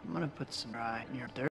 I'm gonna put some dry in your dirt.